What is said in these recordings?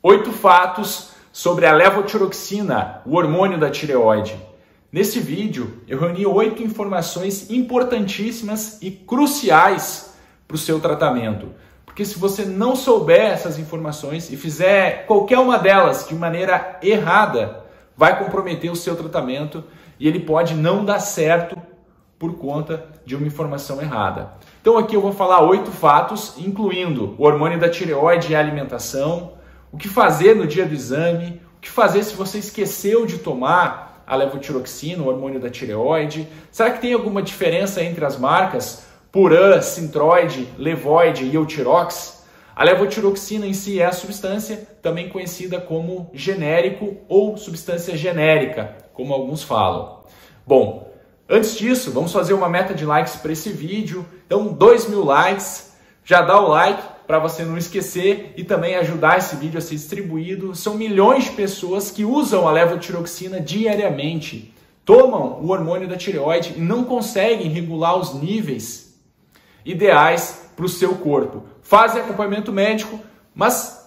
8 fatos sobre a levotiroxina, o hormônio da tireoide. Nesse vídeo, eu reuni 8 informações importantíssimas e cruciais para o seu tratamento. Porque se você não souber essas informações e fizer qualquer uma delas de maneira errada, vai comprometer o seu tratamento e ele pode não dar certo por conta de uma informação errada. Então aqui eu vou falar 8 fatos, incluindo o hormônio da tireoide e a alimentação, o que fazer no dia do exame, o que fazer se você esqueceu de tomar a levotiroxina, o hormônio da tireoide. Será que tem alguma diferença entre as marcas Puran, Synthroid, Levoid e Eutirox? A levotiroxina em si é a substância também conhecida como genérico ou substância genérica, como alguns falam. Bom, antes disso, vamos fazer uma meta de likes para esse vídeo. Então, 2.000 likes, já dá o like para você não esquecer e também ajudar esse vídeo a ser distribuído. São milhões de pessoas que usam a levotiroxina diariamente, tomam o hormônio da tireoide e não conseguem regular os níveis ideais para o seu corpo. Fazem acompanhamento médico, mas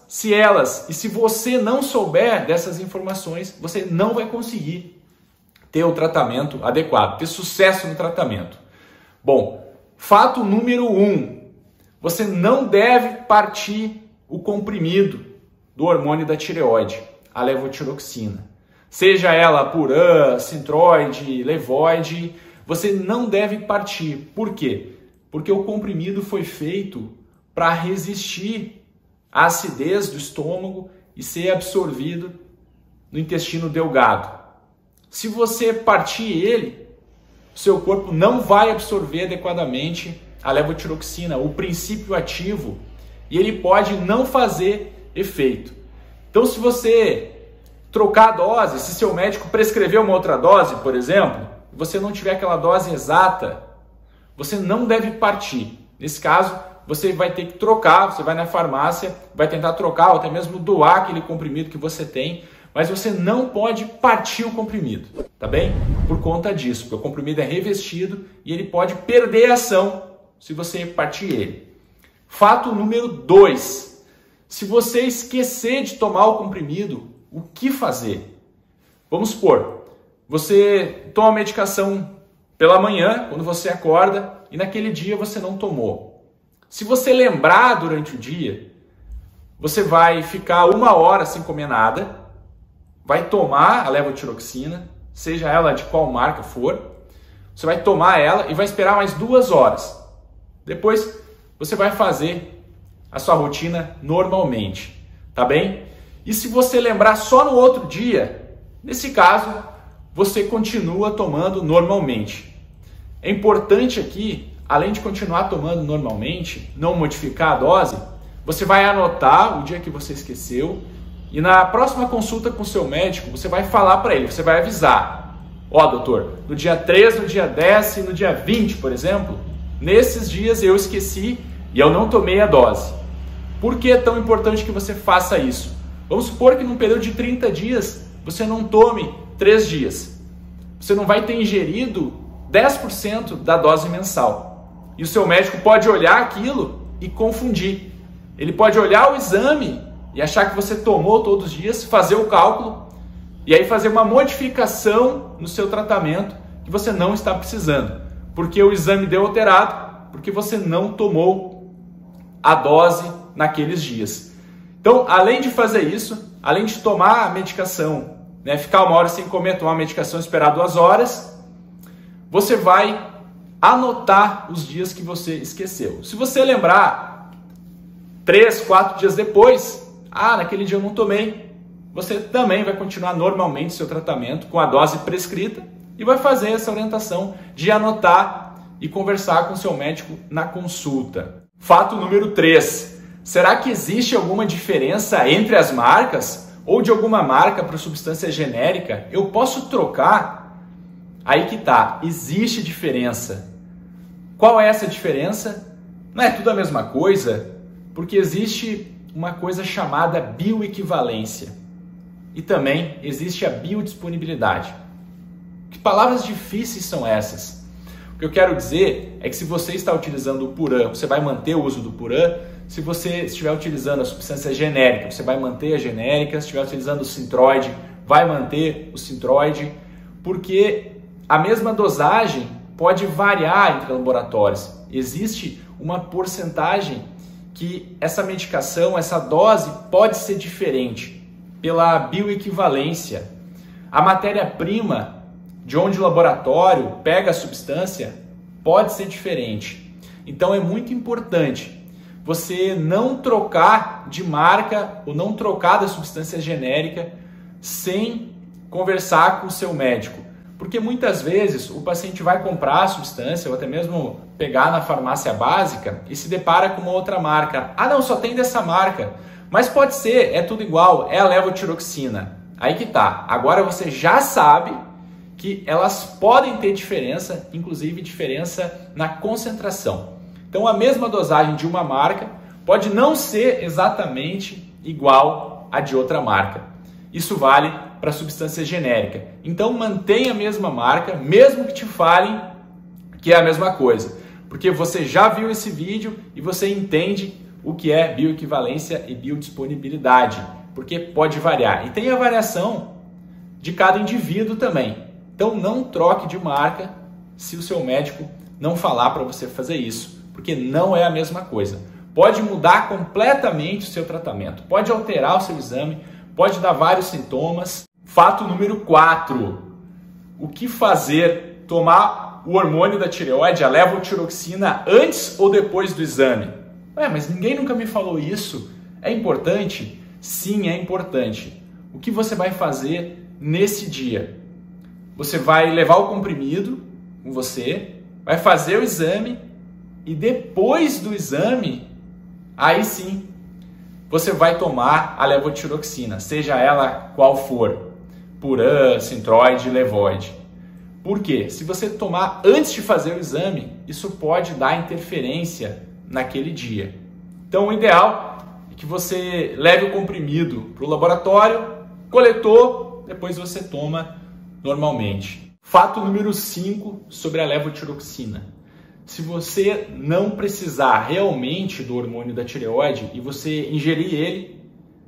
se você não souber dessas informações, você não vai conseguir ter o tratamento adequado, ter sucesso no tratamento. Bom, fato número 1. Você não deve partir o comprimido do hormônio da tireoide, a levotiroxina. Seja ela Puran, Synthroid, Levoid, você não deve partir. Por quê? Porque o comprimido foi feito para resistir à acidez do estômago e ser absorvido no intestino delgado. Se você partir ele, seu corpo não vai absorver adequadamente a levotiroxina, o princípio ativo, e ele pode não fazer efeito. Então, se você trocar a dose, se seu médico prescrever uma outra dose, por exemplo, e você não tiver aquela dose exata, você não deve partir. Nesse caso, você vai ter que trocar, você vai na farmácia, vai tentar trocar ou até mesmo doar aquele comprimido que você tem, mas você não pode partir o comprimido, tá bem? Por conta disso, porque o comprimido é revestido e ele pode perder a ação se você partir ele. Fato número 2. Se você esquecer de tomar o comprimido, o que fazer? Vamos supor, você toma a medicação pela manhã, quando você acorda, e naquele dia você não tomou. Se você lembrar durante o dia, você vai ficar 1 hora sem comer nada, vai tomar a levotiroxina, seja ela de qual marca for, você vai tomar ela e vai esperar mais 2 horas. Depois você vai fazer a sua rotina normalmente, tá bem? E se você lembrar só no outro dia, nesse caso, você continua tomando normalmente. É importante aqui, além de continuar tomando normalmente, não modificar a dose, você vai anotar o dia que você esqueceu e na próxima consulta com o seu médico, você vai falar para ele, você vai avisar. Ó, doutor, no dia 3, no dia 10 e no dia 20, por exemplo, nesses dias eu esqueci e eu não tomei a dose. Por que é tão importante que você faça isso? Vamos supor que num período de 30 dias você não tome 3 dias. Você não vai ter ingerido 10% da dose mensal. E o seu médico pode olhar aquilo e confundir. Ele pode olhar o exame e achar que você tomou todos os dias, fazer o cálculo e aí fazer uma modificação no seu tratamento que você não está precisando. Porque o exame deu alterado, porque você não tomou a dose naqueles dias. Então, além de fazer isso, além de tomar a medicação, ficar 1 hora sem comer, tomar a medicação, esperar 2 horas, você vai anotar os dias que você esqueceu. Se você lembrar 3, 4 dias depois, naquele dia eu não tomei, você também vai continuar normalmente seu tratamento com a dose prescrita, e vai fazer essa orientação de anotar e conversar com o seu médico na consulta. Fato número 3. Será que existe alguma diferença entre as marcas? Ou de alguma marca para substância genérica? Eu posso trocar? Aí que tá, existe diferença. Qual é essa diferença? Não é tudo a mesma coisa? Porque existe uma coisa chamada bioequivalência. E também existe a biodisponibilidade. Que palavras difíceis são essas? O que eu quero dizer é que se você está utilizando o Puran, você vai manter o uso do Puran, se você estiver utilizando a substância genérica, você vai manter a genérica. Se estiver utilizando o Synthroid, vai manter o Synthroid, porque a mesma dosagem pode variar entre laboratórios. Existe uma porcentagem que essa medicação, essa dose pode ser diferente pela bioequivalência. A matéria-prima de onde o laboratório pega a substância pode ser diferente. Então é muito importante você não trocar de marca ou não trocar da substância genérica sem conversar com o seu médico. Porque muitas vezes o paciente vai comprar a substância ou até mesmo pegar na farmácia básica e se depara com uma outra marca. Ah não, só tem dessa marca. Mas pode ser, é tudo igual, é a levotiroxina. Aí que tá. Agora você já sabe que elas podem ter diferença, inclusive diferença na concentração. Então a mesma dosagem de uma marca pode não ser exatamente igual à de outra marca. Isso vale para substância genérica. Então mantenha a mesma marca, mesmo que te falem que é a mesma coisa. Porque você já viu esse vídeo e você entende o que é bioequivalência e biodisponibilidade. Porque pode variar. E tem a variação de cada indivíduo também. Então não troque de marca se o seu médico não falar para você fazer isso. Porque não é a mesma coisa. Pode mudar completamente o seu tratamento. Pode alterar o seu exame. Pode dar vários sintomas. Fato número 4. O que fazer? Tomar o hormônio da tireoide, a levotiroxina, antes ou depois do exame? Mas ninguém nunca me falou isso. É importante? Sim, é importante. O que você vai fazer nesse dia? Você vai levar o comprimido com você, vai fazer o exame e depois do exame, aí sim, você vai tomar a levotiroxina, seja ela qual for, Puran, Synthroid, Levoide. Por quê? Se você tomar antes de fazer o exame, isso pode dar interferência naquele dia. Então o ideal é que você leve o comprimido para o laboratório, coletou, depois você toma normalmente. Fato número 5 sobre a levotiroxina. Se você não precisar realmente do hormônio da tireoide e você ingerir ele,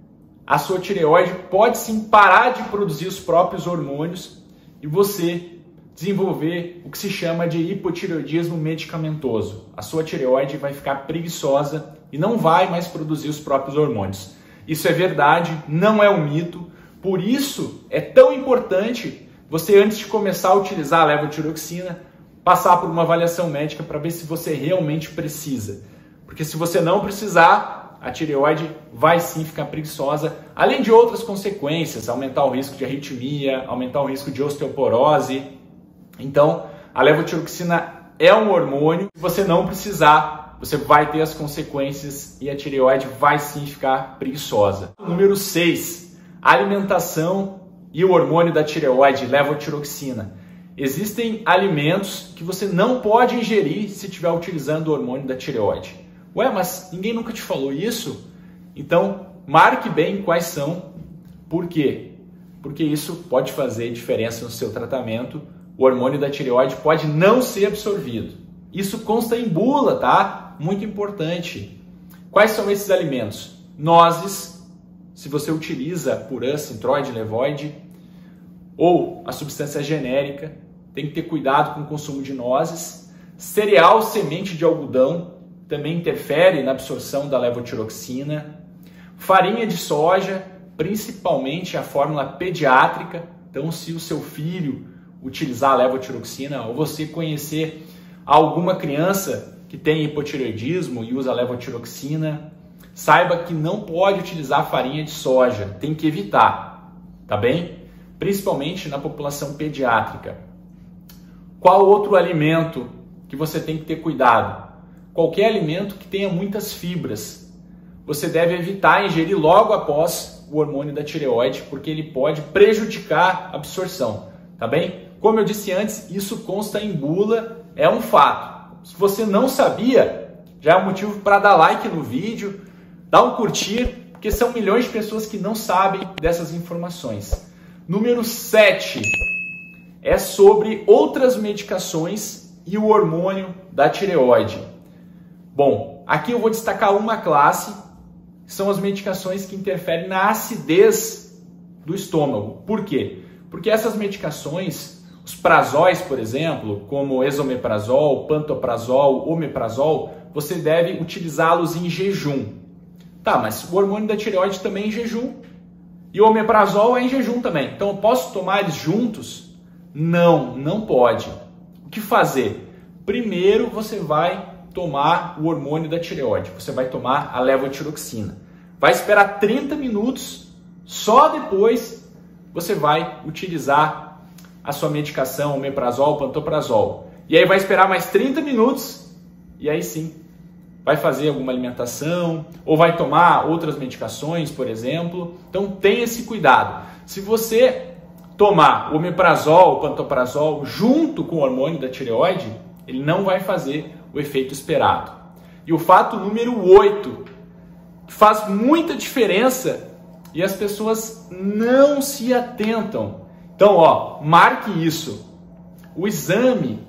a sua tireoide pode sim parar de produzir os próprios hormônios e você desenvolver o que se chama de hipotireoidismo medicamentoso. A sua tireoide vai ficar preguiçosa e não vai mais produzir os próprios hormônios. Isso é verdade, não é um mito. Por isso é tão importante você, antes de começar a utilizar a levotiroxina, passar por uma avaliação médica para ver se você realmente precisa. Porque se você não precisar, a tireoide vai sim ficar preguiçosa, além de outras consequências, aumentar o risco de arritmia, aumentar o risco de osteoporose. Então, a levotiroxina é um hormônio. Se você não precisar, você vai ter as consequências e a tireoide vai sim ficar preguiçosa. Número 6, alimentação e o hormônio da tireoide, levotiroxina. Existem alimentos que você não pode ingerir se estiver utilizando o hormônio da tireoide. Mas ninguém nunca te falou isso? Então, marque bem quais são. Por quê? Porque isso pode fazer diferença no seu tratamento. O hormônio da tireoide pode não ser absorvido. Isso consta em bula, tá? Muito importante. Quais são esses alimentos? Nozes, se você utiliza Puran, Synthroid, Levoide, ou a substância genérica, tem que ter cuidado com o consumo de nozes. Cereal, semente de algodão, também interfere na absorção da levotiroxina. Farinha de soja, principalmente a fórmula pediátrica. Então, se o seu filho utilizar a levotiroxina ou você conhecer alguma criança que tem hipotireoidismo e usa a levotiroxina, saiba que não pode utilizar farinha de soja, tem que evitar, tá bem? Principalmente na população pediátrica. Qual outro alimento que você tem que ter cuidado? Qualquer alimento que tenha muitas fibras. Você deve evitar ingerir logo após o hormônio da tireoide, porque ele pode prejudicar a absorção, tá bem? Como eu disse antes, isso consta em bula, é um fato. Se você não sabia, já é um motivo para dar like no vídeo, dar um curtir, porque são milhões de pessoas que não sabem dessas informações. Número 7 é sobre outras medicações e o hormônio da tireoide. Bom, aqui eu vou destacar uma classe, que são as medicações que interferem na acidez do estômago. Por quê? Porque essas medicações, os prazóis, por exemplo, como esomeprazol, pantoprazol, omeprazol, você deve utilizá-los em jejum. Tá, mas o hormônio da tireoide também é em jejum. E o omeprazol é em jejum também. Então eu posso tomar eles juntos? Não, não pode. O que fazer? Primeiro você vai tomar o hormônio da tireoide. Você vai tomar a levotiroxina. Vai esperar 30 minutos, só depois você vai utilizar a sua medicação, omeprazol, pantoprazol. E aí vai esperar mais 30 minutos e aí sim vai fazer alguma alimentação ou vai tomar outras medicações, por exemplo. Então tenha esse cuidado. Se você tomar o omeprazol, o pantoprazol junto com o hormônio da tireoide, ele não vai fazer o efeito esperado. E o fato número 8, que faz muita diferença e as pessoas não se atentam. Então, ó, marque isso. O exame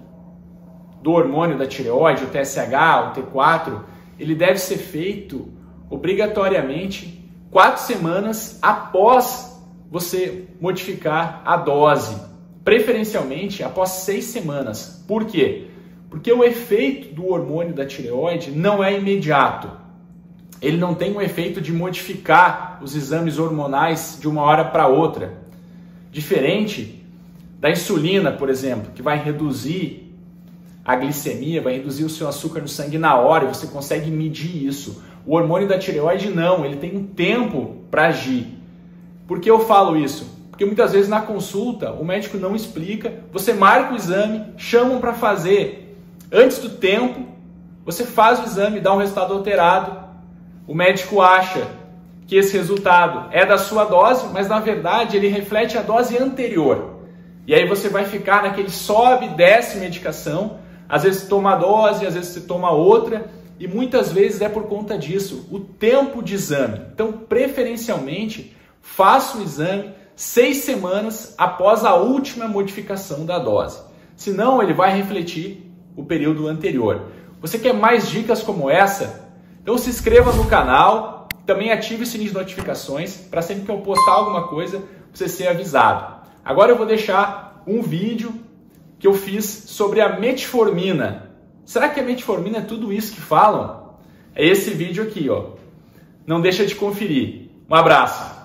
do hormônio da tireoide, o TSH, o T4, ele deve ser feito obrigatoriamente 4 semanas após você modificar a dose, preferencialmente após 6 semanas. Por quê? Porque o efeito do hormônio da tireoide não é imediato. Ele não tem um efeito de modificar os exames hormonais de uma hora para outra. Diferente da insulina, por exemplo, que vai reduzir a glicemia, vai reduzir o seu açúcar no sangue na hora, e você consegue medir isso. O hormônio da tireoide não, ele tem um tempo para agir. Por que eu falo isso? Porque muitas vezes na consulta o médico não explica, você marca o exame, chamam para fazer antes do tempo, você faz o exame, dá um resultado alterado, o médico acha que esse resultado é da sua dose, mas na verdade ele reflete a dose anterior. E aí você vai ficar naquele sobe e desce medicação, às vezes toma a dose, às vezes você toma outra, e muitas vezes é por conta disso, o tempo de exame. Então, preferencialmente, faça o exame 6 semanas após a última modificação da dose. Senão, ele vai refletir o período anterior. Você quer mais dicas como essa? Então se inscreva no canal, também ative o sininho de notificações para sempre que eu postar alguma coisa, você ser avisado. Agora eu vou deixar um vídeo que eu fiz sobre a metformina. Será que a metformina é tudo isso que falam? É esse vídeo aqui, ó. Não deixa de conferir. Um abraço!